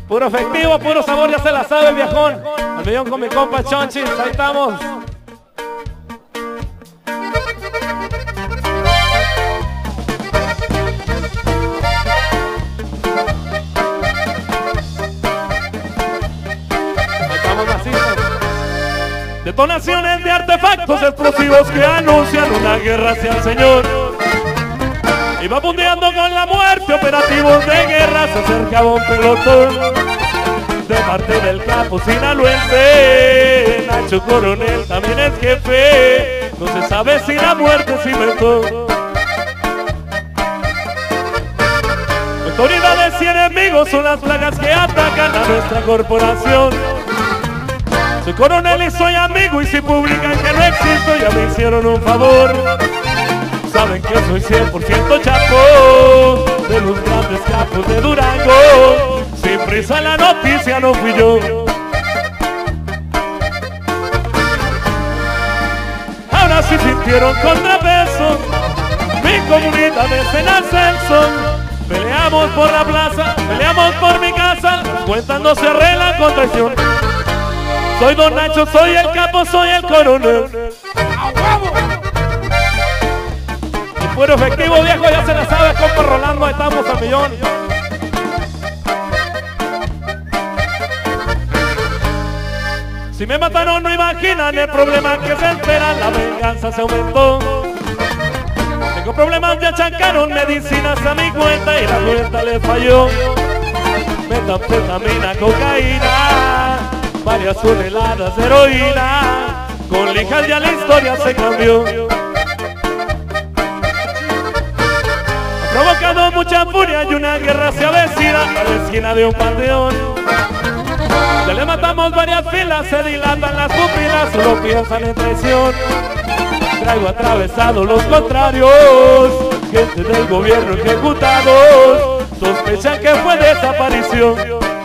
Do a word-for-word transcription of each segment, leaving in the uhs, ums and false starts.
Puro efectivo, puro sabor, ya se la sabe el viejón. Al millón con mi compa Chonchis, ahí estamos. Detonaciones de artefactos explosivos que anuncian una guerra hacia el Señor. Iba punteando con la muerte, operativos de guerra, se acercaba un pelotón de parte del capo sinaloense. Nacho Coronel también es jefe, no se sabe si la muerte se inventó. Autoridades y enemigos son las plagas que atacan a nuestra corporación. Soy coronel y soy amigo, y si publican que no existo ya me hicieron un favor. Saben que soy cien por ciento chapo, de los grandes capos de Durango. Sin prisa la noticia no fui yo. Ahora sí sintieron contrapeso, mi comunidad es en ascenso. Peleamos por la plaza, peleamos por mi casa, las cuentas no se arreglan con traición. Soy Don Nacho, soy el capo, soy el coronel. Y puro efectivo, viejo, ya se la sabe, compa Rolando, ahí estamos al millón. Si me mataron no imaginan el problema que se espera, la venganza se aumentó. Tengo problemas, ya chancaron medicinas a mi cuenta y la cuenta les falló. Metanfetamina, cocaína, varias toneladas de heroína, con lijas ya la historia se cambió. Ha provocado mucha furia y una guerra se avecina a la esquina de un panteón. Ya le matamos varias filas, se dilatan las pupilas, solo piensan en traición. Traigo atravesados los contrarios, gente del gobierno ejecutados, sospechan que fue desaparición.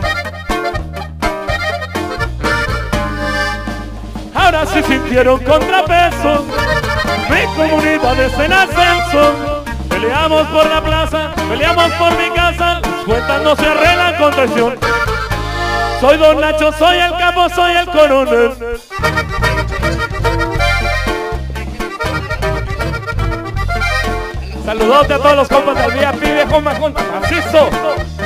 Ahora sí sintieron contrapeso, mi comunidad es en ascenso. Peleamos por la plaza, peleamos por mi casa, las cuentas no se arreglan con traición. Soy Don Nacho, soy el capo, soy el coronel. Saludote a todos los compas del V I P, viejo majón, macizo.